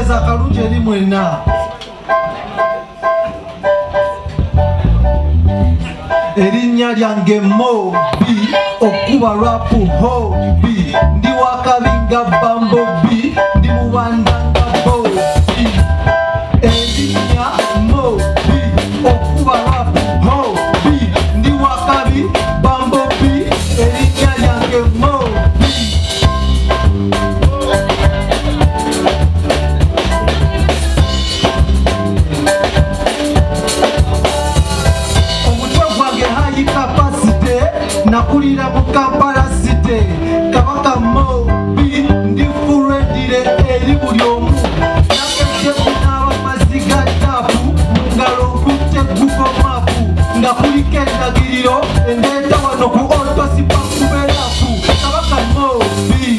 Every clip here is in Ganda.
Muweereza akalungi eri mwenna. Erinnya lyange Moby, okuba rapu hobby. Ndi wakabinga Bumblebee, ndi mubandanga Moby. Erinnya Moby, okuba rapu hobby. Ndi wakabi Bumblebee, erinnya lyange Moby. Nakulira mu Kampala City, Kabaka Moby, ndi furedire eri buli omu. Nakedde kunaaba maziga taapu, mu ngalo nkutte Google Map. Nga kuliko endagiriro endeeta wano ku Auto Spa Munyonyo. Kabaka Moby.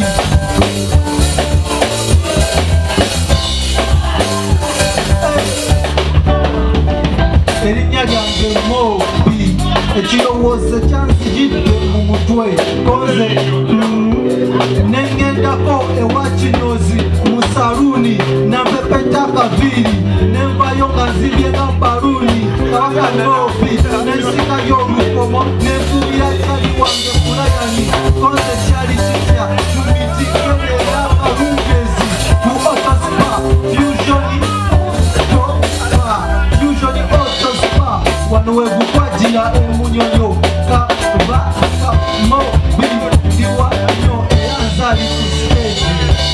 Erinnya lyange Moby, ekirowoozo kyanzijidde mu mutwe koze nengendako ewa Kinyozi mu saluuni nampepeta akaviiri nenvayo nga nzibye nga baluuni. Kabaka Moby nensikayo olukomo nenfuubira kyali wange kulayani koze kyali kitya tumitikerera akalungezi mu Auto Spa Fusion Auto Spa wano wegukwagira Munyonyo. Kabaka Moby ndiwa nnyo era nzali ku stage.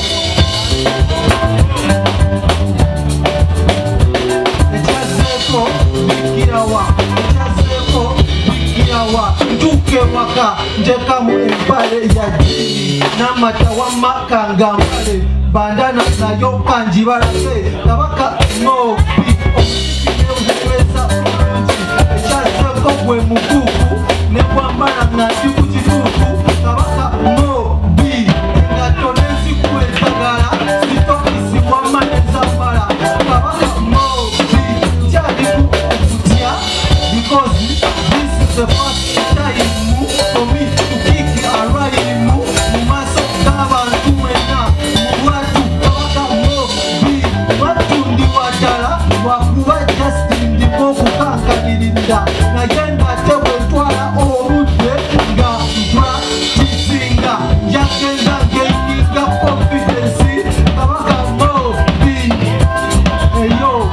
Ekyazeeko bikirawa, ekyazeeko bikirawa. Ntuuke waka njekamu empale ya jini n'amata wamaka nga mpale bandana nayo kanjibalase. Kabaka Moby omusikire bulungi, ekyazeeko gwe mukuuku ne bwambala nga ndi ku kituufu. Kabaka Moby engatto n'ezikwetagala zitokisi wamma n'ezambala. Kabaka Moby kyali ku okutya because this is the first time for me to kick a rhyme mu maaso g'abantu mwenna mu bwatu. Kabaka Moby bwatu ndi wadala lwakuba Justin ndiko okukankanirira naye ng'ate bwentwala obudde nga mpatisinga njagenda ng'eyiga confidence. Kabaka Moby eyo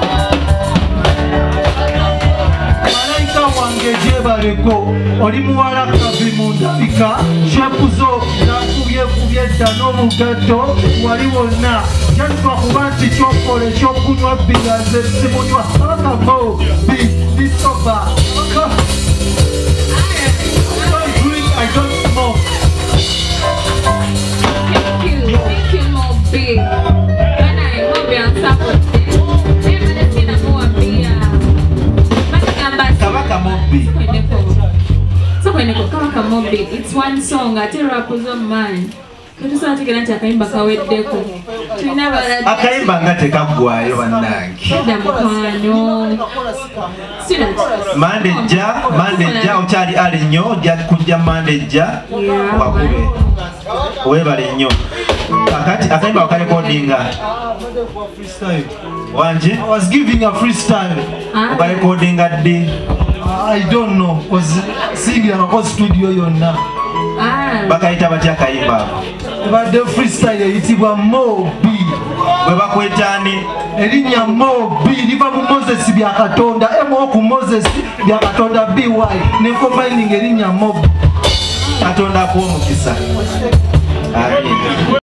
malayika wange gyebaleko oli muwala kabi mu ndabika shepuzo nakubyekubye dda n'omugato wali wonna kyasima kuba nti kyokola ekyokunywa bbira nze simunywa. Kabaka Moby ndi soba. I don't smoke. Thank you, Moby. Moby on top of Kabaka Moby. Kabaka Moby, it's one song. I tell rappers on man. Akayimba kaweddeko. Akayimba nga tekaggwayo bannange. Mandejja okyali ali nnyo ojja kujja mandejja wakube weebale nnyo. Kakati akayimba wakalekodinga wanje? I was giving a freestyle. Okalekodinga ddi? I don't know. Was singing abako studio yonna. Bakayita batya akayimba? Badde freestyle eyitibwa Moby. Bwe bakwetani erinnya Moby liva mu Moses bya Katonda. M ku Moses bya Katonda BY ne combining erinnya Moby. Katonda akuwa omukisa.